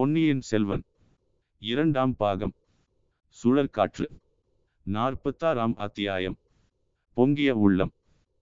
பொன்னியின் செல்வன் இரண்டாம் பாகம் சுழற்காற்று 46ஆம் அத்தியாயம் பொங்கிய உள்ளம்.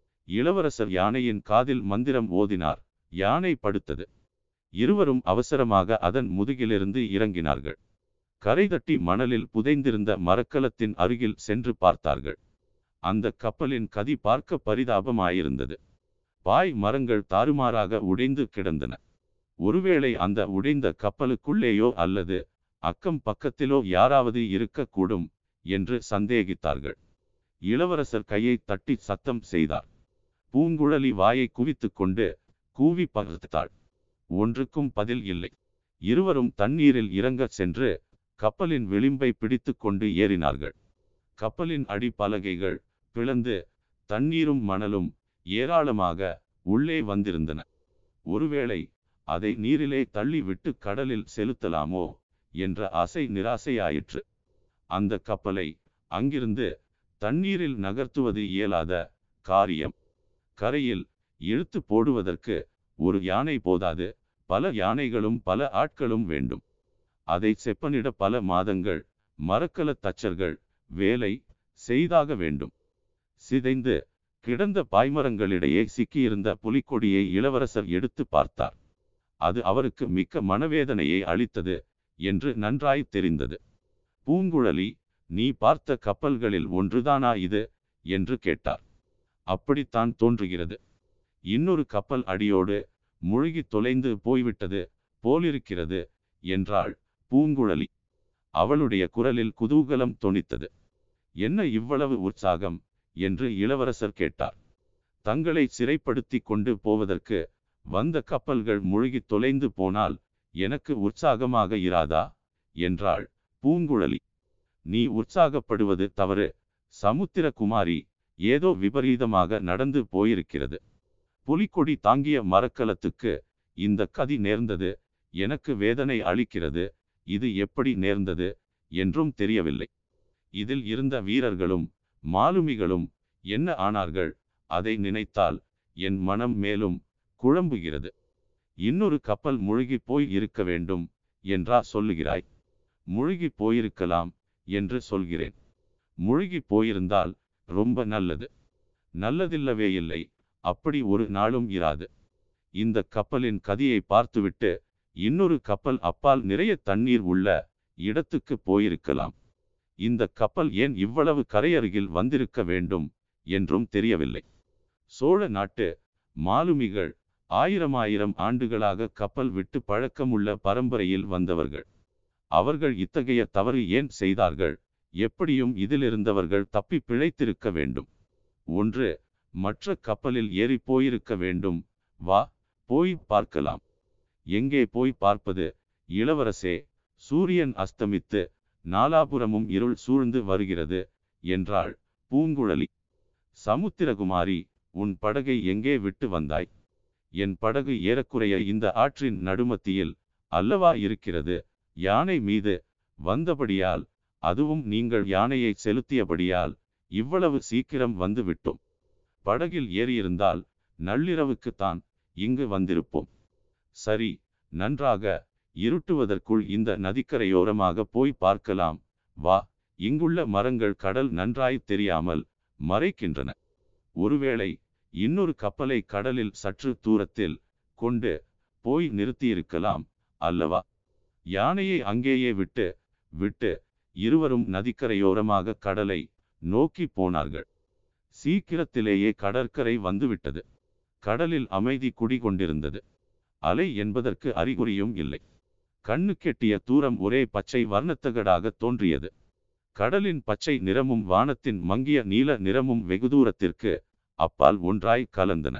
இளவரசர் யானையின் காதில் மந்திரம் ஓதினார். யானை படுத்தது. இருவரும் அவசரமாக அதன் முதுகிலிருந்து இறங்கினார்கள். கரை தட்டி மணலில் புதைந்திருந்த மரக்கலத்தின் அருகில் சென்று பார்த்தார்கள். அந்த கப்பலின் கதி பார்க்க பரிதாபமாயிருந்தது. பாய் மரங்கள் தாறுமாறாக உடைந்து கிடந்தன. ஒருவேளை அந்த உடைந்த கப்பலுக்குள்ளேயோ அல்லது அக்கம் பக்கத்திலோ யாராவது இருக்கக்கூடும் என்று சந்தேகித்தார்கள். இளவரசர் கையை தட்டி சத்தம் செய்தார். பூங்குழலி வாயை குவித்து கொண்டு கூவி பார்த்தாள். ஒன்றுக்கும் பதில் இல்லை. இருவரும் தண்ணீரில் இறங்க சென்று கப்பலின் விளிம்பை பிடித்து கொண்டு ஏறினார்கள். கப்பலின் அடிப்பலகைகள் பிளந்து தண்ணீரும் மணலும் ஏராளமாக உள்ளே வந்திருந்தன. ஒருவேளை அதை நீரிலே தள்ளி விட்டு கடலில் செலுத்தலாமோ என்ற ஆசை நிராசையாயிற்று. அந்த கப்பலை அங்கிருந்து தண்ணீரில் நகர்த்துவது இயலாத காரியம். கரையில் இழுத்து போடுவதற்கு ஒரு யானை போதாது, பல யானைகளும் பல ஆட்களும் வேண்டும். அதை செப்பனிட பல மாதங்கள் மரக்கல தச்சர்கள் வேலை செய்தாக வேண்டும். சிதைந்து கிடந்த பாய்மரங்களிடையே சிக்கியிருந்த புலிக்கொடியை இளவரசர் எடுத்து பார்த்தார். அது அவருக்கு மிக்க மனவேதனையை அளித்தது என்று நன்றாய் தெரிந்தது. பூங்குழலி, நீ பார்த்த கப்பல்களில் ஒன்றுதானா இது என்று கேட்டார். அப்படித்தான் தோன்றுகிறது. இன்னொரு கப்பல் அடியோடு முழுகி தொலைந்து போய்விட்டது போலிருக்கிறது என்றாள் பூங்குழலி. அவளுடைய குரலில் குதூகலம் தொனித்தது. என்ன இவ்வளவு உற்சாகம் என்று இளவரசர் கேட்டார். தங்களை சிறைப்படுத்தி கொண்டு போவதற்கு வந்த கப்பல்கள் முழுகி தொலைந்து போனால் எனக்கு உற்சாகமாக இராதா என்றாள் பூங்குழலி. நீ உற்சாகப்படுவது தவறு. சமுத்திரகுமாரி, ஏதோ விபரீதமாக நடந்து போயிருக்கிறது. புலிக்கொடி தாங்கிய மரக்கலத்துக்கு இந்த கதி நேர்ந்தது எனக்கு வேதனை அளிக்கிறது. இது எப்படி நேர்ந்தது என்றும் தெரியவில்லை. இதில் இருந்த வீரர்களும் மாலுமிகளும் என்ன ஆனார்கள்? அதை நினைத்தால் என் மனம் மேலும் குழம்புகிறது. இன்னொரு கப்பல் முழுகி போய் இருக்க வேண்டும் என்றா சொல்லுகிறாய்? முழுகி போயிருக்கலாம் என்று சொல்கிறேன். முழுகி போயிருந்தால் ரொம்ப நல்லது. நல்லதில்லவே இல்லை. அப்படி ஒரு நாளும் இராது. இந்த கப்பலின் கதியை பார்த்துவிட்டு இன்னொரு கப்பல் அப்பால் நிறைய தண்ணீர் உள்ள இடத்துக்கு போயிருக்கலாம். இந்த கப்பல் ஏன் இவ்வளவு கரையருகில் வந்திருக்க வேண்டும் என்றும் தெரியவில்லை. சோழ நாட்டு மாலுமிகள் ஆயிரம் ஆண்டுகளாக கப்பல் விட்டு பழக்கமுள்ள பரம்பரையில் வந்தவர்கள். அவர்கள் இத்தகைய தவறு ஏன் செய்தார்கள்? எப்படியும் இதிலிருந்தவர்கள் தப்பி பிழைத்திருக்க வேண்டும். ஒன்று, மற்ற கப்பலில் ஏறி போயிருக்க வேண்டும். வா, போய் பார்க்கலாம். எங்கே போய் பார்ப்பது இளவரசே? சூரியன் அஸ்தமித்து நாலாபுரமும் இருள் சூழ்ந்து வருகிறது என்றாள் பூங்குழலி. சமுத்திரகுமாரி, உன் படகை எங்கே விட்டு வந்தாய்? என் படகு ஏறக்குறைய இந்த ஆற்றின் நடுமத்தியில் அல்லவா இருக்கிறது. யானை மீது வந்தபடியால், அதுவும் நீங்கள் யானையை செலுத்தியபடியால் இவ்வளவு சீக்கிரம் வந்து விட்டோம். படகில் ஏறியிருந்தால் நள்ளிரவுக்குத்தான் இங்கு வந்திருப்போம். சரி, நன்றாக இருட்டுவதற்குள் இந்த நதிக்கரையோரமாக போய் பார்க்கலாம். வா. இங்குள்ள மரங்கள் கடல் நன்றாய் தெரியாமல் மறைக்கின்றன. ஒருவேளை இன்னொரு கப்பலை கடலில் சற்று தூரத்தில் கொண்டு போய் நிறுத்தியிருக்கலாம் அல்லவா? யானையை அங்கேயே விட்டு இருவரும் நதிக்கரையோரமாக கடலை நோக்கி போனார்கள். சீக்கிரத்திலேயே கடற்கரை வந்துவிட்டது. கடலில் அமைதி குடிகொண்டிருந்தது. அலை என்பதற்கு அறிகுறியும் இல்லை. கண்ணு கெட்டிய தூரம் ஒரே பச்சை வர்ணத்தகடாக தோன்றியது. கடலின் பச்சை நிறமும் வானத்தின் மங்கிய நீல நிறமும் வெகு தூரத்திற்கு அப்பால் ஒன்றாய் கலந்தன.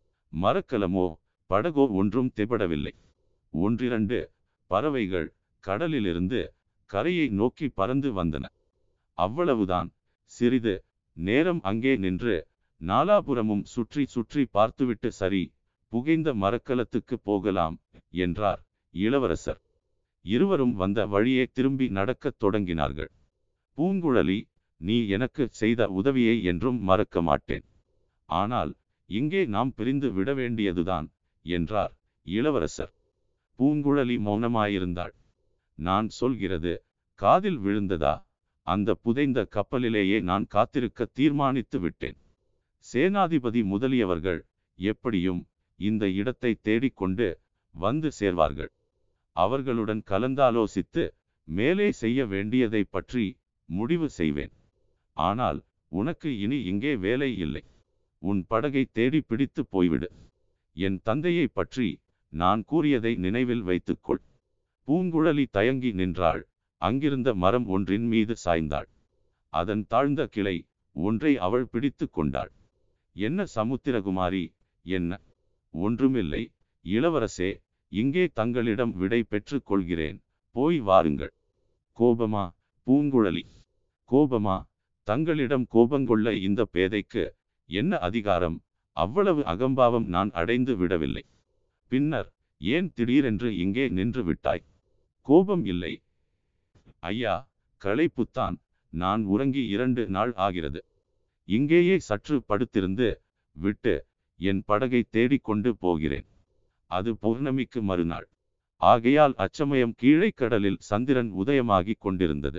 மரக்கலமோ படகோ ஒன்றும் தென்படவில்லை. ஒன்றிரண்டு பறவைகள் கடலிலிருந்து கரையை நோக்கி பறந்து வந்தன. அவ்வளவுதான். சிறிது நேரம் அங்கே நின்று நாலாபுரமும் சுற்றி சுற்றி பார்த்துவிட்டு சரி, புகைந்த மரக்கலத்துக்கு போகலாம் என்றார் இளவரசர். இருவரும் வந்த வழியே திரும்பி நடக்கத் தொடங்கினார்கள். பூங்குழலி, நீ எனக்கு செய்த உதவியை என்றும் மறக்க மாட்டேன். ஆனால் இங்கே நாம் பிரிந்து விட வேண்டியதுதான் என்றார் இளவரசர். பூங்குழலி மௌனமாயிருந்தாள். நான் சொல்கிறது காதில் விழுந்ததா? அந்த புதைந்த கப்பலிலேயே நான் காத்திருக்க தீர்மானித்து விட்டேன். சேனாதிபதி முதலியவர்கள் எப்படியும் இந்த இடத்தை தேடிக்கொண்டு வந்து சேர்வார்கள். அவர்களுடன் கலந்தாலோசித்து மேலே செய்ய வேண்டியதை பற்றி முடிவு செய்வேன். ஆனால் உனக்கு இனி இங்கே வேலை இல்லை. உன் படகை தேடி பிடித்து போய்விடு. என் தந்தையை பற்றி நான் கூறியதை நினைவில் வைத்துக்கொள். பூங்குழலி தயங்கி நின்றாள். அங்கிருந்த மரம் ஒன்றின் மீது சாய்ந்தாள். அதன் தாழ்ந்த கிளை ஒன்றை அவள் பிடித்து கொண்டாள். என்ன சமுத்திரகுமாரி, என்ன? ஒன்றுமில்லை இளவரசே, இங்கே தங்களிடம் விடை பெற்று கொள்கிறேன், போய் வாருங்கள். கோபமா பூங்குழலி? கோபமா? தங்களிடம் கோபங்கொள்ள இந்த பேதைக்கு என்ன அதிகாரம்? அவ்வளவு அகம்பாவம் நான் அடைந்து விடவில்லை. பின்னர் ஏன் திடீரென்று இங்கே நின்று விட்டாய்? கோபம் இல்லை ஐயா, களைப்புத்தான். நான் உறங்கி 2 நாள் ஆகிறது. இங்கேயே சற்று படுத்திருந்து விட்டு என் படகை தேடிக்கொண்டு போகிறேன். அது பௌர்ணமிக்கு மறுநாள். ஆகையால் அச்சமயம் கீழே கடலில் சந்திரன் உதயமாகிக் கொண்டிருந்தது.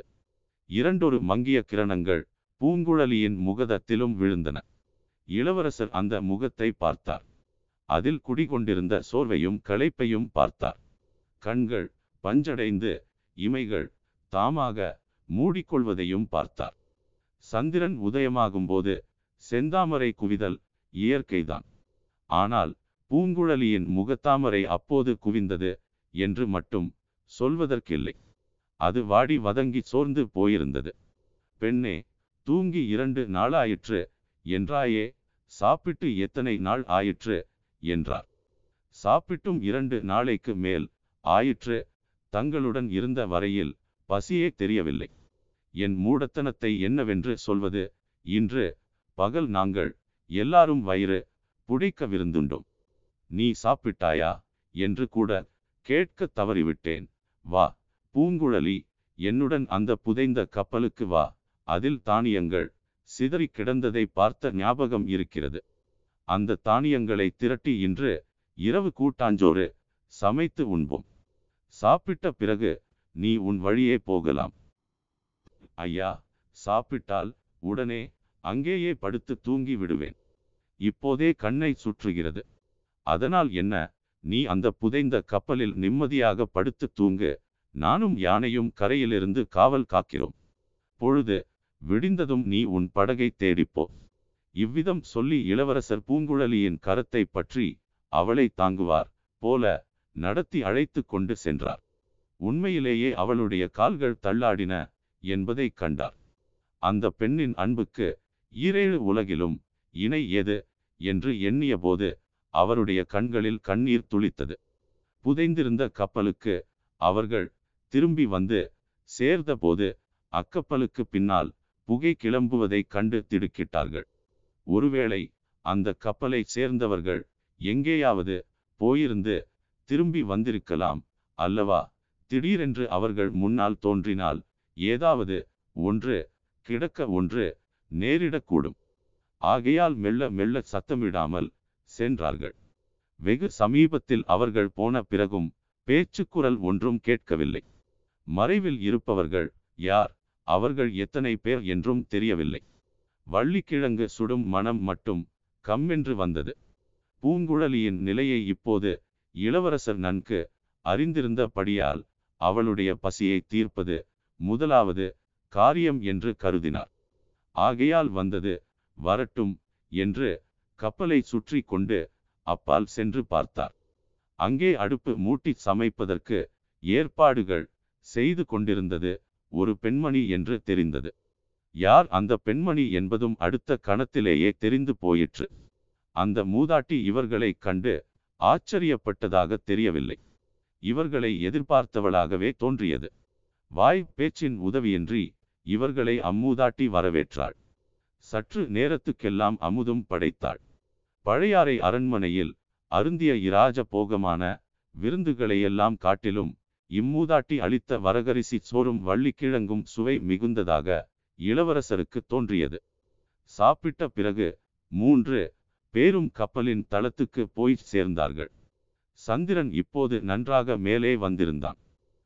2 மங்கிய கிரணங்கள் பூங்குழலியின் முகதத்திலும் விழுந்தன. இளவரசர் அந்த முகத்தை பார்த்தார். அதில் குடிகொண்டிருந்த சோர்வையும் களைப்பையும் பார்த்தார். கண்கள் பஞ்சடைந்து இமைகள் தாமாக மூடிக்கொள்வதையும் பார்த்தார். சந்திரன் உதயமாகும்போது செந்தாமரை குவிதல் இயற்கைதான். ஆனால் பூங்குழலியின் முகத்தாமரை அப்போது குவிந்தது என்று மட்டும் சொல்வதற்கில்லை. அது வாடி வதங்கி சோர்ந்து போயிருந்தது. பெண்ணே, தூங்கி 2 நாளாயிற்று என்றாயே, சாப்பிட்டு எத்தனை நாள் ஆயிற்று என்றார். சாப்பிட்டும் 2 நாளைக்கு மேல் ஆயிற்று. தங்களுடன் இருந்த வரையில் பசியே தெரியவில்லை. என் மூடத்தனத்தை என்னவென்று சொல்வது? இன்று பகல் நாங்கள் எல்லாரும் வயிறு புடைக்க விருந்துண்டோம். நீ சாப்பிட்டாயா என்று கூட கேட்க தவறிவிட்டேன். வா பூங்குழலி, என்னுடன் அந்த புதைந்த கப்பலுக்கு வா. அதில் தானியங்கள் சிதறி கிடந்ததை பார்த்த ஞாபகம் இருக்கிறது. அந்த தானியங்களை திரட்டி இன்று இரவு கூட்டாஞ்சோறு சமைத்து உண்போம். சாப்பிட்ட பிறகு நீ உன் வழியே போகலாம். ஐயா, சாப்பிட்டால் உடனே அங்கேயே படுத்து தூங்கி விடுவேன். இப்போதே கண்ணை சுற்றுகிறது. அதனால் என்ன? நீ அந்த புதைந்த கப்பலில் நிம்மதியாக படுத்து தூங்கு. நானும் யானையும் கரையிலிருந்து காவல் காக்கிறோம். பொழுது விடிந்ததும் நீ உன் படகை தேடிப்போ. இவ்விதம் சொல்லி இளவரசர் பூங்குழலியின் கரத்தை பற்றி அவளை தாங்குவார் போல நடத்தி அழைத்து கொண்டு சென்றார். உண்மையிலேயே அவளுடைய கால்கள் தள்ளாடின என்பதை கண்டார். அந்த பெண்ணின் அன்புக்கு 7 உலகிலும் இணை ஏது என்று எண்ணிய போது அவருடைய கண்களில் கண்ணீர் துளித்தது. புதைந்திருந்த கப்பலுக்கு அவர்கள் திரும்பி வந்து சேர்ந்தபோது அக்கப்பலுக்கு பின்னால் புகை கிளம்புவதை கண்டு திடுக்கிட்டார்கள். ஒருவேளை அந்த கப்பலை சேர்ந்தவர்கள் எங்கேயாவது போயிருந்து திரும்பி வந்திருக்கலாம் அல்லவா? திடீரென்று அவர்கள் முன்னால் தோன்றினால் ஏதாவது ஒன்று கிடக்க ஒன்று நேரிடக்கூடும். ஆகையால் மெல்ல மெல்ல சத்தமிடாமல் சென்றார்கள். வெகு சமீபத்தில் அவர்கள் போன பிறகும் பேச்சுக்குரல் ஒன்றும் கேட்கவில்லை. மறைவில் இருப்பவர்கள் யார், அவர்கள் எத்தனை பேர் என்றும் தெரியவில்லை. வள்ளிக்கிழங்கு சுடும் மனம் மட்டும் கம்மென்று வந்தது. பூங்குழலியின் நிலையை இப்போது இளவரசர் நன்கு அறிந்திருந்தபடியால் அவளுடைய பசியை தீர்ப்பது முதலாவது காரியம் என்று கருதினார். ஆகையால் வந்தது வரட்டும் என்று கப்பலை சுற்றி கொண்டு அப்பால் சென்று பார்த்தார். அங்கே அடுப்பு மூட்டி சமைப்பதற்கு ஏற்பாடுகள் செய்து கொண்டிருந்தது ஒரு பெண்மணி என்று தெரிந்தது. யார் அந்த பெண்மணி என்பதும் அடுத்த கணத்திலேயே தெரிந்து போயிற்று. அந்த மூதாட்டி இவர்களை கண்டு ஆச்சரியப்பட்டதாக தெரியவில்லை. இவர்களை எதிர்பார்த்தவளாகவே தோன்றியது. வாய் பேச்சின் உதவியின்றி இவர்களை அம்மூதாட்டி வரவேற்றாள். சற்று நேரத்துக்கெல்லாம் அமுதும் படைத்தாள். பழையாறை அரண்மனையில் அருந்திய இராஜ போகமான விருந்துகளையெல்லாம் காட்டிலும் இம்மூதாட்டி அளித்த வரகரிசி சோறும் வள்ளிக்கிழங்கும் சுவை மிகுந்ததாக இளவரசருக்கு தோன்றியது. சாப்பிட்ட பிறகு 3 பேரும் கப்பலின் தளத்துக்கு போய் சேர்ந்தார்கள். சந்திரன் இப்போது நன்றாக மேலே வந்திருந்தான்.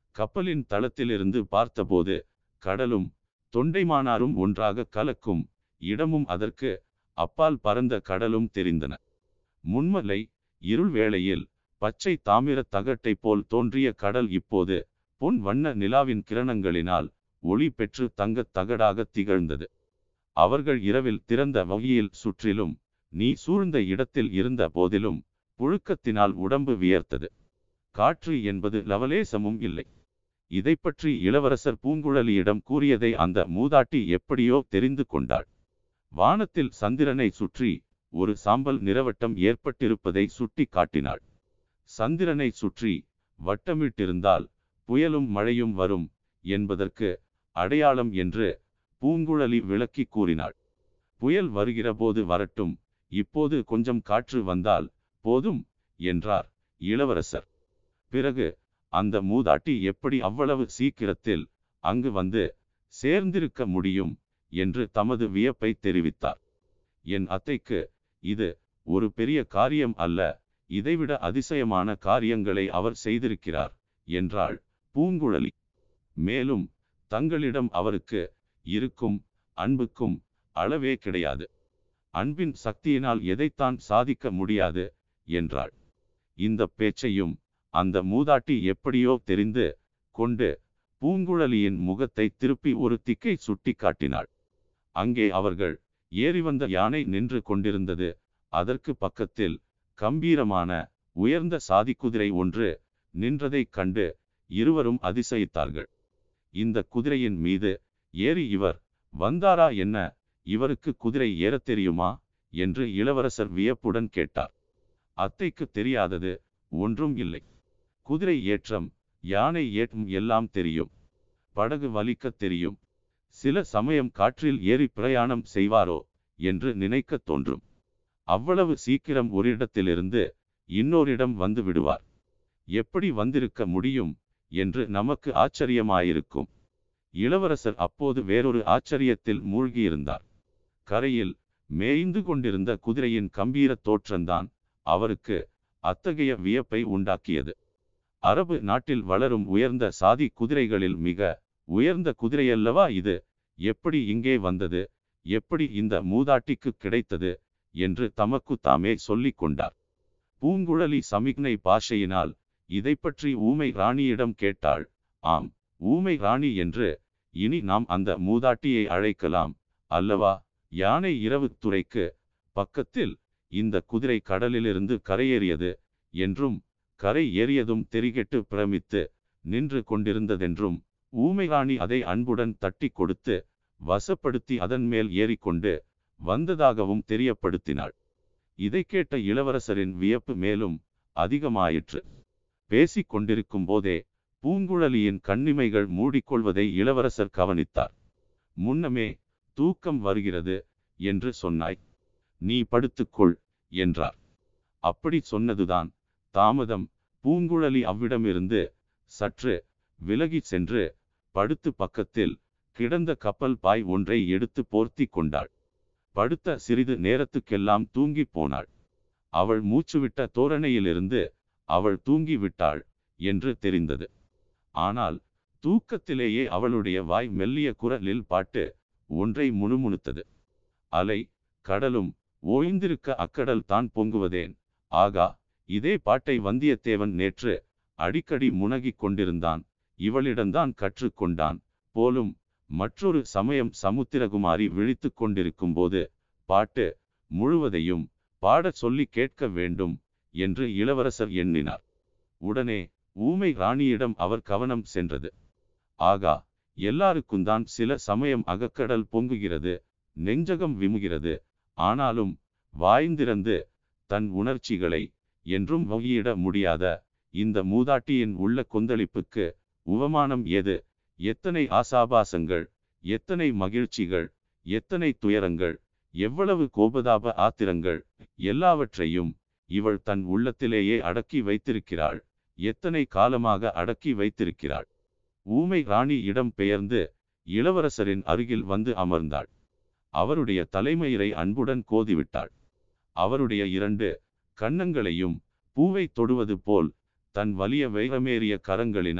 கப்பலின் தளத்திலிருந்து பார்த்தபோது கடலும் தொண்டைமானாரும் ஒன்றாக கலக்கும் இடமும் அதற்கு அப்பால் பரந்த கடலும் தெரிந்தன. முன்மலை இருள் வேளையில் பச்சை தாமிர தகட்டை போல் தோன்றிய கடல் இப்போது பொன் வண்ண நிலாவின் கிரணங்களினால் ஒளி பெற்று தங்கத் தகடாக திகழ்ந்தது. அவர்கள் இரவில் திறந்த வகையில் சுற்றிலும் நீ சூழ்ந்த இடத்தில் இருந்த போதிலும் புழுக்கத்தினால் உடம்பு வியர்த்தது. காற்று என்பது லவலேசமும் இல்லை. இதை பற்றி இளவரசர் பூங்குழலியிடம் கூறியதை அந்த மூதாட்டி எப்படியோ தெரிந்து கொண்டாள். வானத்தில் சந்திரனை சுற்றி ஒரு சாம்பல் நிறவட்டம் ஏற்பட்டிருப்பதை சுட்டி காட்டினாள். சந்திரனை சுற்றி வட்டமிட்டிருந்தால் புயலும் மழையும் வரும் என்பதற்கு அடையாளம் என்று பூங்குழலி விளக்கி கூறினாள். புயல் வருகிற போது வரட்டும், இப்போது கொஞ்சம் காற்று வந்தால் போதும் என்றார் இளவரசர். பிறகு அந்த மூதாட்டி எப்படி அவ்வளவு சீக்கிரத்தில் அங்கு வந்து சேர்ந்திருக்க முடியும் என்று தமது வியப்பை தெரிவித்தார். என் அத்தைக்கு இது ஒரு பெரிய காரியம் அல்ல, இதைவிட அதிசயமான காரியங்களை அவர் செய்திருக்கிறார் என்றாள் பூங்குழலி. மேலும் தங்களிடம் அவருக்கு இருக்கும் அன்புக்கும் அளவே கிடையாது. அன்பின் சக்தியினால் எதைத்தான் சாதிக்க முடியாது என்றாள். இந்த பேச்சையும் அந்த மூதாட்டி எப்படியோ தெரிந்து கொண்டு பூங்குழலியின் முகத்தை திருப்பி ஒரு திக்கை சுட்டி காட்டினாள். அங்கே அவர்கள் ஏறி வந்த யானை நின்று கொண்டிருந்தது. அதற்கு பக்கத்தில் கம்பீரமான உயர்ந்த சாதி குதிரை ஒன்று நின்றதைக் கண்டு இருவரும் அதிசயித்தார்கள். இந்த குதிரையின் மீது ஏறி இவர் வந்தாரா என்ன? இவருக்கு குதிரை ஏறத் தெரியுமா என்று இளவரசர் வியப்புடன் கேட்டார். அத்தைக்கு தெரியாதது ஒன்றும் இல்லை. குதிரை ஏற்றம், யானை ஏற்றம் எல்லாம் தெரியும். படகு வலிக்கத் தெரியும். சில சமயம் காற்றில் ஏறி பிரயாணம் செய்வாரோ என்று நினைக்கத் தோன்றும். அவ்வளவு சீக்கிரம் ஒரு இடத்திலிருந்து இன்னோரிடம் வந்து விடுவார். எப்படி வந்திருக்க முடியும் என்று நமக்கு ஆச்சரியமாயிருக்கும். இளவரசர் அப்போது வேறொரு ஆச்சரியத்தில் மூழ்கியிருந்தார். கரையில் மேய்ந்து கொண்டிருந்த குதிரையின் கம்பீர தோற்றம்தான் அவருக்கு அத்தகைய வியப்பை உண்டாக்கியது. அரபு நாட்டில் வளரும் உயர்ந்த சாதி குதிரைகளில் மிக உயர்ந்த குதிரையல்லவா இது? எப்படி இங்கே வந்தது? எப்படி இந்த மூதாட்டிக்கு கிடைத்தது என்று தமக்கு தாமே சொல்லிக் கொண்டார். பூங்குழலி சமிக்ஞை பாஷையினால் இதை பற்றி ஊமை ராணியிடம் கேட்டாள். ஆம், ஊமை ராணி என்று இனி நாம் அந்த மூதாட்டியை அழைக்கலாம் அல்லவா? யானை இரவு துறைக்கு பக்கத்தில் இந்த குதிரை கடலிலிருந்து கரையேறியது என்றும் கரை ஏறியதும் தெரிகெட்டு பிரமித்து நின்று கொண்டிருந்ததென்றும் ஊமை ராணி அதை அன்புடன் தட்டி கொடுத்து வசப்படுத்தி அதன் மேல் ஏறிக்கொண்டு வந்ததாகவும் தெரியப்படுத்தினாள். இதை கேட்ட இளவரசரின் வியப்பு மேலும் அதிகமாயிற்று. பேசிக் கொண்டிருக்கும் போதே பூங்குழலியின் கண்ணிமைகள் மூடிக்கொள்வதை இளவரசர் கவனித்தார். முன்னமே தூக்கம் வருகிறது என்று சொன்னாய், நீ படுத்துக்கொள் என்றார். அப்படி சொன்னதுதான் தாமதம். பூங்குழலி அவ்விடமிருந்து சற்று விலகி சென்று படுத்து பக்கத்தில் கிடந்த கப்பல் பாய் ஒன்றை எடுத்து போர்த்தி கொண்டாள். படுத்த சிறிது நேரத்துக்கெல்லாம் தூங்கி போனாள். அவள் மூச்சுவிட்ட தோரணையிலிருந்து அவள் தூங்கி விட்டாள் என்று தெரிந்தது. ஆனால் தூக்கத்திலேயே அவளுடைய வாய் மெல்லிய குரலில் பாட்டு ஒன்றை முணுமுணுத்தது. அலை கடலும் ஓய்ந்திருக்க அக்கடல் தான் பொங்குவதேன். ஆகா, இதே பாட்டை வந்தியத்தேவன் நேற்று அடிக்கடி முனகிக் கொண்டிருந்தான். இவளிடம்தான் கற்றுக்கொண்டான் போலும். மற்றொரு சமயம் சமுத்திரகுமாரி விழித்து கொண்டிருக்கும் போது பாட்டு முழுவதையும் பாடச் சொல்லி கேட்க வேண்டும் என்று இளவரசர் எண்ணினார். உடனே ஊமை ராணியிடம் அவர் கவனம் சென்றது. ஆகா, எல்லாருக்கும்தான் சில சமயம் அகக்கடல் பொங்குகிறது, நெஞ்சகம் விமுகிறது. ஆனாலும் வாய்ந்திறந்து தன் உணர்ச்சிகளை என்றும் வகையிட முடியாத இந்த மூதாட்டியின் உள்ள கொந்தளிப்புக்கு உவமானம் ஏது? எத்தனை ஆசாபாசங்கள், எத்தனை மகிழ்ச்சிகள், எத்தனை துயரங்கள், எவ்வளவு கோபதாப ஆத்திரங்கள், எல்லாவற்றையும் இவள் தன் உள்ளத்திலேயே அடக்கி வைத்திருக்கிறாள். எத்தனை காலமாக அடக்கி வைத்திருக்கிறாள். ஊமை ராணி இடம் பெயர்ந்து இளவரசரின் அருகில் வந்து அமர்ந்தாள். அவருடைய தலைமயிரை அன்புடன் கோதிவிட்டாள். அவருடைய 2 கன்னங்களையும் பூவை தொடுவது போல் தன் வலிய வைரமேறிய கரங்களினால்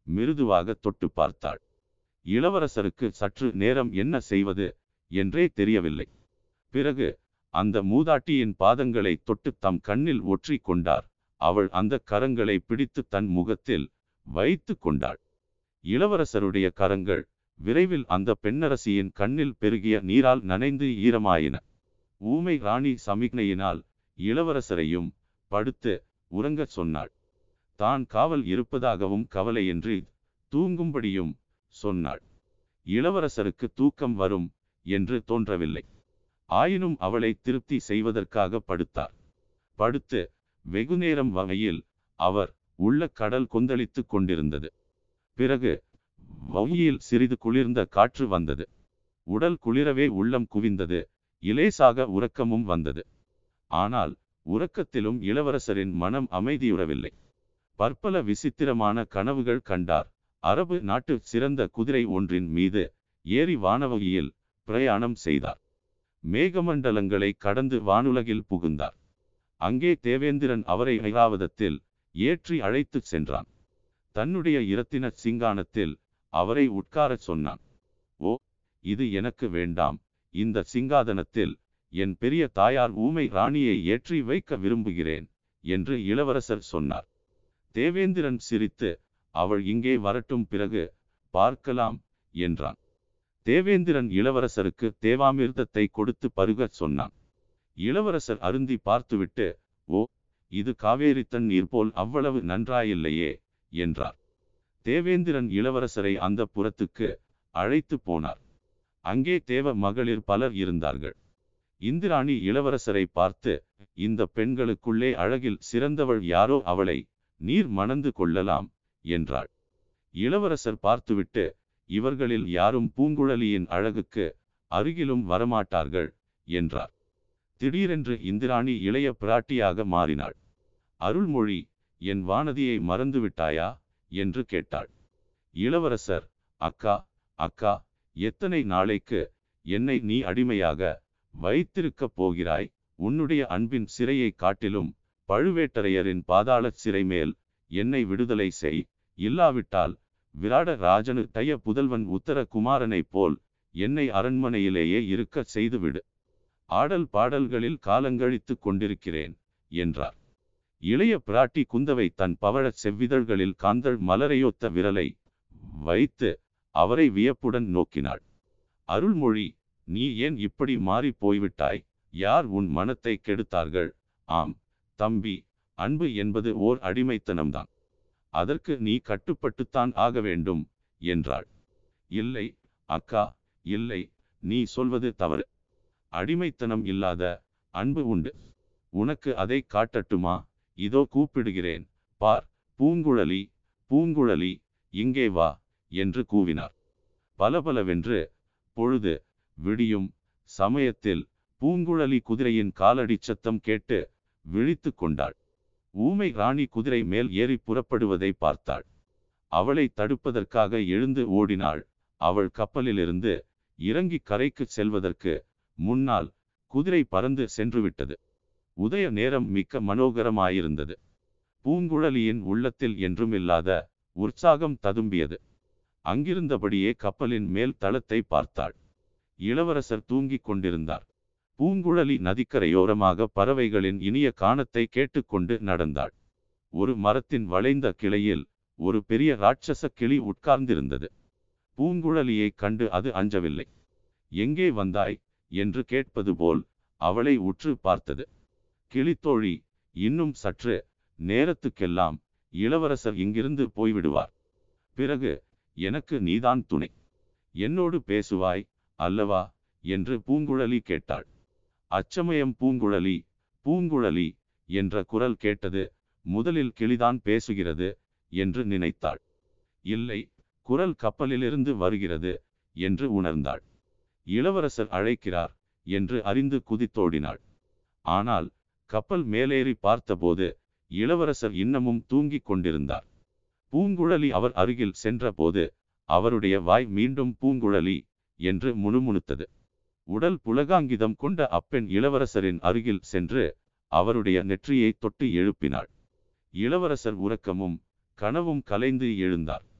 மிருதுவாக தொட்டு பார்த்தாள். இளவரசருக்கு சற்று நேரம் என்ன செய்வது என்றே தெரியவில்லை. பிறகு அந்த மூதாட்டியின் பாதங்களை தொட்டு தம் கண்ணில் ஒற்றி கொண்டார். அவள் அந்த கரங்களை பிடித்து தன் முகத்தில் வைத்து கொண்டாள். இளவரசருடைய கரங்கள் விரைவில் அந்த பெண்ணரசியின் கண்ணில் பெருகிய நீரால் நனைந்து ஈரமாயின. ஊமை ராணி சமிக்ஞையினால் இளவரசரையும் படுத்து உறங்கச் சொன்னாள். தான் காவல் இருப்பதாகவும் கவலையின்றி தூங்கும்படியும் சொன்னாள். இளவரசருக்கு தூக்கம் வரும் என்று தோன்றவில்லை. ஆயினும் அவளை திருப்தி செய்வதற்காக படுத்தார். படுத்து வெகுநேரம் வகையில் அவர் உள்ள கடல் கொந்தளித்து கொண்டிருந்தது. பிறகு வழியில் சிறிது குளிர்ந்த காற்று வந்தது. உடல் குளிரவே உள்ளம் குவிந்தது. இலேசாக உறக்கமும் வந்தது. ஆனால் உறக்கத்திலும் இளவரசரின் மனம் அமைதியுறவில்லை. பற்பல விசித்திரமான கனவுகள் கண்டார். அரபு நாட்டு சிறந்த குதிரை ஒன்றின் மீது ஏறி வானவழியில் பிரயாணம் செய்தார். மேகமண்டலங்களை கடந்து வானுலகில் புகுந்தார். அங்கே தேவேந்திரன் அவரை ஐராவதத்தில் ஏற்றி அழைத்துச் சென்றான். தன்னுடைய இரத்தின சிங்கானத்தில் அவரை உட்காரச் சொன்னான். ஓ, இது எனக்கு வேண்டாம். இந்த சிங்காதனத்தில் என் பெரிய தாயார் ஊமை ராணியை ஏற்றி வைக்க விரும்புகிறேன் என்று இளவரசர் சொன்னார். தேவேந்திரன் சிரித்து, அவள் இங்கே வரட்டும், பிறகு பார்க்கலாம் என்றான். தேவேந்திரன் இளவரசருக்கு தேவாமிர்தத்தை கொடுத்து பருகச் சொன்னான். இளவரசர் அருந்தி பார்த்துவிட்டு, ஓ, இது காவேரி தண்ணீர் போல் அவ்வளவு நன்றாயில்லையே என்றார். தேவேந்திரன் இளவரசரை அந்த புறத்துக்கு அழைத்து போனார். அங்கே தேவ மகளிர் பலர் இருந்தார்கள். இந்திராணி இளவரசரை பார்த்து, இந்த பெண்களுக்குள்ளே அழகில் சிறந்தவள் யாரோ அவளை நீர் மணந்து கொள்ளலாம் என்றாள். இளவரசர் பார்த்துவிட்டு, இவர்களில் யாரும் பூங்குழலியின் அழகுக்கு அருகிலும் வரமாட்டார்கள் என்றார். திடீரென்று இந்திராணி இளைய பிராட்டியாக மாறினாள். அருள்மொழி, என் வானதியை மறந்துவிட்டாயா என்று கேட்டாள். இளவரசர், அக்கா அக்கா, எத்தனை நாளைக்கு என்னை நீ அடிமையாக வைத்திருக்கப் போகிறாய்? உன்னுடைய அன்பின் சிறையை காட்டிலும் பழுவேட்டரையரின் பாதாள சிறை மேல் என்னை விடுதலை செய். இல்லாவிட்டால் விராட ராஜனு டைய புதல்வன் உத்தர குமாரனைப் போல் என்னை அரண்மனையிலேயே இருக்க செய்துவிடு. ஆடல் பாடல்களில் காலங்கழித்து கொண்டிருக்கிறேன் என்றார். இளைய பிராட்டி குந்தவை தன் பவழச் செவ்விதழ்களில் காந்தள் மலரையொத்த விரலை வைத்து அவரை வியப்புடன் நோக்கினாள். அருள்மொழி, நீ ஏன் இப்படி மாறி போய்விட்டாய்? யார் உன் மனத்தை கெடுத்தார்கள்? ஆம் தம்பி, அன்பு என்பது ஓர் அடிமைத்தனம்தான். அதற்கு நீ கட்டுப்பட்டுத்தான் ஆக வேண்டும் என்றாள். இல்லை அக்கா, இல்லை, நீ சொல்வது தவறு. அடிமைத்தனம் இல்லாத அன்பு உண்டு. உனக்கு அதை காட்டட்டுமா? இதோ கூப்பிடுகிறேன், பார். பூங்குழலி, பூங்குழலி, இங்கே வா என்று கூவினார். பலபலவென்று பொழுது விடியும் சமயத்தில் பூங்குழலி குதிரையின் காலடி சத்தம் கேட்டு விழித்து கொண்டாள். ஊமை ராணி குதிரை மேல் ஏறி புறப்படுவதை பார்த்தாள். அவளை தடுப்பதற்காக எழுந்து ஓடினாள். அவள் கப்பலிலிருந்து இறங்கி கரைக்கு செல்வதற்கு முன்னால் குதிரை பறந்து சென்றுவிட்டது. உதய நேரம் மிக்க மனோகரமாயிருந்தது. பூங்குழலியின் உள்ளத்தில் என்றுமில்லாத உற்சாகம் ததும்பியது. அங்கிருந்தபடியே கப்பலின் மேல் தளத்தை பார்த்தாள். இளவரசர் தூங்கிக் கொண்டிருந்தார். பூங்குழலி நதிக்கரையோரமாக பறவைகளின் இனிய கானத்தை கேட்டுக்கொண்டு நடந்தாள். ஒரு மரத்தின் வளைந்த கிளையில் ஒரு பெரிய ராட்சச கிளி உட்கார்ந்திருந்தது. பூங்குழலியை கண்டு அது அஞ்சவில்லை. எங்கே வந்தாய் என்று கேட்பது போல் அவளை உற்று பார்த்தது. கிளித்தோழி, இன்னும் சற்று நேரத்துக்கெல்லாம் இளவரசர் இங்கிருந்து போய்விடுவார். பிறகு எனக்கு நீதான் துணை. என்னோடு பேசுவாய் அல்லவா என்று பூங்குழலி கேட்டாள். அச்சமயம் பூங்குழலி, பூங்குழலி என்ற குரல் கேட்டது. முதலில் கிளிதான் பேசுகிறது என்று நினைத்தாள். இல்லை, குரல் கப்பலிலிருந்து வருகிறது என்று உணர்ந்தாள். இளவரசர் அழைக்கிறார் என்று அறிந்து குதித்தோடினாள். ஆனால் கப்பல் மேலேறி பார்த்தபோது இளவரசர் இன்னமும் தூங்கிக் கொண்டிருந்தார். பூங்குழலி அவர் அருகில் சென்றபோது அவருடைய வாய் மீண்டும் பூங்குழலி என்று முணுமுணுத்தது. உடல் புலகாங்கிதம் கொண்ட அப்பெண் இளவரசரின் அருகில் சென்று அவருடைய நெற்றியை தொட்டு எழுப்பினாள். இளவரசர் உறக்கமும் கனவும் கலைந்து எழுந்தார்.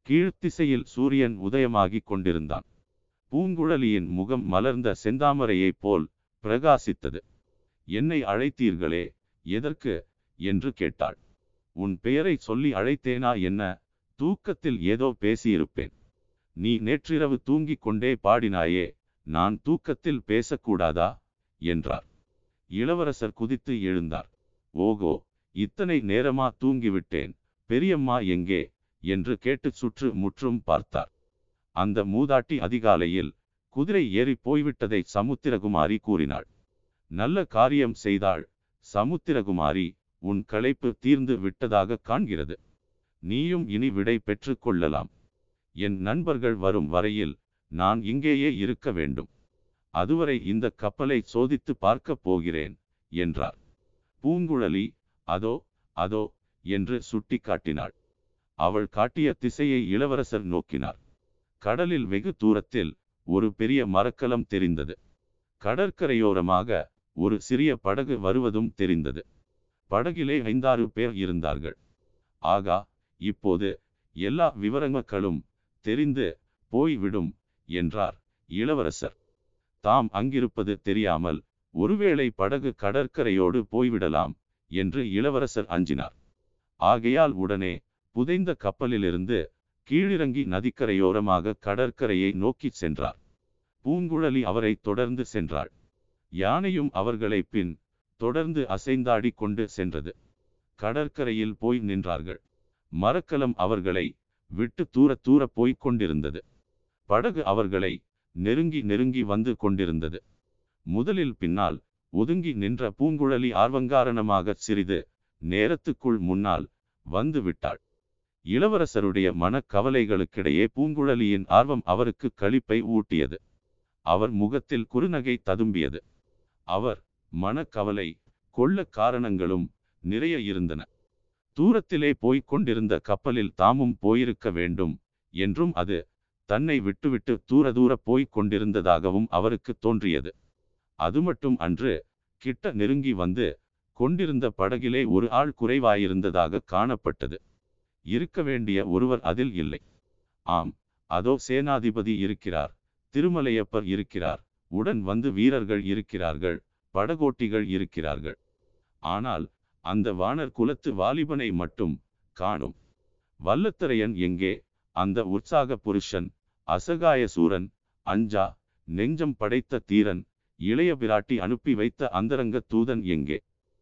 கீழ்த்திசையில் சூரியன் உதயமாகிக் கொண்டிருந்தான். பூங்குழலியின் முகம் மலர்ந்த செந்தாமரையைப் போல் பிரகாசித்தது. என்னை அழைத்தீர்களே, எதற்கு என்று கேட்டாள். உன் பெயரை சொல்லி அழைத்தேனா என்ன? தூக்கத்தில் ஏதோ பேசியிருப்பேன். நீ நேற்றிரவு தூங்கிக் கொண்டே பாடினாயே, நான் தூக்கத்தில் பேசக்கூடாதா என்றார். இளவரசர் குதித்து எழுந்தார். ஓகோ, இத்தனை நேரமா தூங்கிவிட்டேன், பெரியம்மா எங்கே என்று கேட்டு சுற்று முற்றும் பார்த்தார். அந்த மூதாட்டி அதிகாலையில் குதிரை ஏறி போய்விட்டதை சமுத்திரகுமாரி கூறினாள். நல்ல காரியம் செய்தாள் சமுத்திரகுமாரி, உன் களைப்பு தீர்ந்து விட்டதாக காண்கிறது. நீயும் இனி விடை பெற்று கொள்ளலாம். என் நண்பர்கள் வரும் வரையில் நான் இங்கேயே இருக்க வேண்டும். அதுவரை இந்த கப்பலை சோதித்து பார்க்கப் போகிறேன் என்றார். பூங்குழலி அதோ அதோ என்று சுட்டி காட்டினாள். அவள் காட்டிய திசையை இளவரசர் நோக்கினார். கடலில் வெகு தூரத்தில் ஒரு பெரிய மரக்கலம் தெரிந்தது. கடற்கரையோரமாக ஒரு சிறிய படகு வருவதும் தெரிந்தது. படகிலே 5-6 பேர் இருந்தார்கள். ஆகா, இப்போது எல்லா விவரங்களும் தெரிந்து போய்விடும் என்றார் இளவரசர். தாம் அங்கிருப்பது தெரியாமல் ஒருவேளை படகு கடற்கரையோடு போய்விடலாம் என்று இளவரசர் அஞ்சினார். ஆகையால் உடனே புதைந்த கப்பலிலிருந்து கீழிறங்கி நதிக்கரையோரமாக கடற்கரையை நோக்கி சென்றார். பூங்குழலி அவரை தொடர்ந்து சென்றாள். யானையும் அவர்களை பின் தொடர்ந்து அசைந்தாடி கொண்டு சென்றது. கடற்கரையில் போய் நின்றார்கள். மரக்கலம் அவர்களை விட்டு தூர தூர போய்க் கொண்டிருந்தது. படகு அவர்களை நெருங்கி நெருங்கி வந்து கொண்டிருந்தது. முதலில் பின்னால் ஒதுங்கி நின்ற பூங்குழலி ஆர்வங்காரணமாக சிறிது நேரத்துக்குள் முன்னால் வந்து விட்டாள். இளவரசருடைய மனக்கவலைகளுக்கிடையே பூங்குழலியின் ஆர்வம் அவருக்கு களிப்பை ஊட்டியது. அவர் முகத்தில் குறுநகை ததும்பியது. அவர் மனக்கவலை கொள்ள காரணங்களும் நிறைய இருந்தன. தூரத்திலே போய்க் கொண்டிருந்த கப்பலில் தாமும் போயிருக்க வேண்டும் என்றும் அது தன்னை விட்டுவிட்டு தூர தூர போய்க் கொண்டிருந்ததாகவும் அவருக்கு தோன்றியது. அது மட்டும் அன்று, கிட்ட நெருங்கி வந்து கொண்டிருந்த படகிலே ஒரு ஆள் குறைவாயிருந்ததாக காணப்பட்டது. இருக்க வேண்டிய ஒருவர் அதில் இல்லை. ஆம், அதோ சேனாதிபதி இருக்கிறார், திருமலையப்பர் இருக்கிறார், உடன் வந்து வீரர்கள் இருக்கிறார்கள், படகோட்டிகள் இருக்கிறார்கள். ஆனால் அந்த வானர் குலத்து வாலிபனை மட்டும் காணும். வல்லத்தரையன் எங்கே? அந்த உற்சாக புருஷன், அசகாய சூரன், அஞ்சா நெஞ்சம் படைத்த தீரன், இளைய பிராட்டி அனுப்பி வைத்த அந்தரங்க தூதன் எங்கே?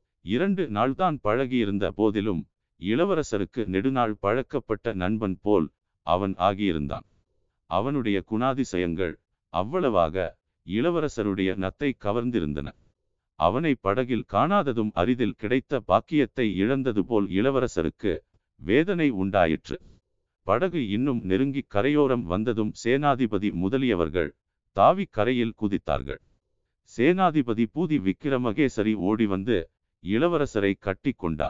2 நாள்தான் பழகியிருந்த போதிலும் இளவரசருக்கு நெடுநாள் பழக்கப்பட்ட நண்பன் போல் அவன் ஆகியிருந்தான். அவனுடைய குணாதிசயங்கள் அவ்வளவாக இளவரசருடைய நத்தை கவர்ந்திருந்தன. அவனை படகில் காணாததும் அரிதில் கிடைத்த பாக்கியத்தை இழந்தது போல் இளவரசருக்கு வேதனை உண்டாயிற்று. படகு இன்னும் நெருங்கி கரையோரம் வந்ததும் சேனாதிபதி முதலியவர்கள் தாவி கரையில் குதித்தார்கள். சேனாதிபதி பூதி விக்கிரமகேசரி ஓடி வந்து இளவரசரை கட்டி கொண்டார்.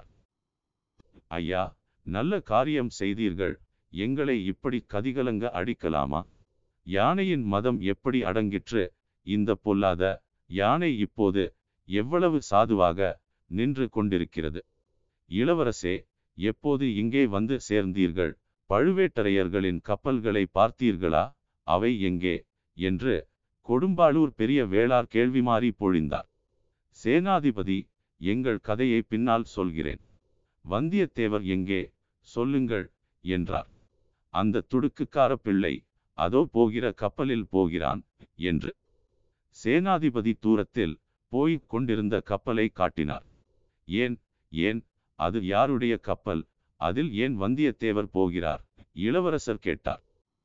ஐயா, நல்ல காரியம் செய்தீர்கள். எங்களை இப்படி கதிகலங்க அடிக்கலாமா? யானையின் மதம் எப்படி அடங்கிற்று? இந்த பொல்லாத யானை இப்போது எவ்வளவு சாதுவாக நின்று கொண்டிருக்கிறது. இளவரசே, எப்போது இங்கே வந்து சேர்ந்தீர்கள்? பழுவேட்டரையர்களின் கப்பல்களை பார்த்தீர்களா? அவை எங்கே என்று கொடும்பாளூர் பெரிய வேளார் கேள்விமாறி பொழிந்தார். சேனாதிபதி, எங்கள் கதையை பின்னால் சொல்கிறேன். வந்தியத்தேவர் எங்கே? சொல்லுங்கள் என்றார். அந்த துடுக்குக்கார பிள்ளை அதோ போகிற கப்பலில் போகிறான் என்று சேனாதிபதி தூரத்தில் போய்க் கொண்டிருந்த கப்பலை காட்டினார். ஏன் ஏன் அது யாருடைய கப்பல்? அதில் ஏன் வந்தியத்தேவர் போகிறார்? இளவரசர் கேட்டார்.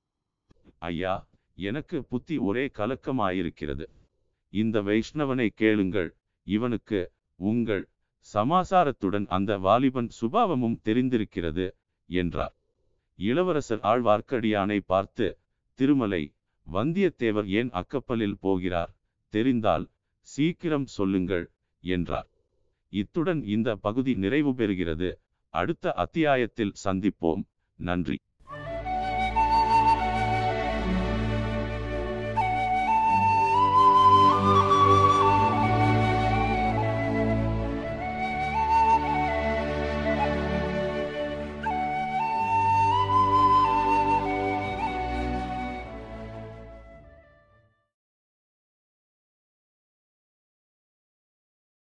ஐயா, எனக்கு புத்தி ஒரே கலக்கமாயிருக்கிறது. இந்த வைஷ்ணவனை கேளுங்கள். இவனுக்கு உங்கள் சமாசாரத்துடன் அந்த வாலிபன் சுபாவமும் தெரிந்திருக்கிறது என்றார். இளவரசர் ஆழ்வார்க்கடியானை பார்த்து, திருமலை, வந்தியத்தேவர் ஏன் அக்கப்பலில் போகிறார்? தெரிந்தால் சீக்கிரம் சொல்லுங்கள் என்றார். இத்துடன் இந்த பகுதி நிறைவு பெறுகிறது. அடுத்த அத்தியாயத்தில் சந்திப்போம். நன்றி.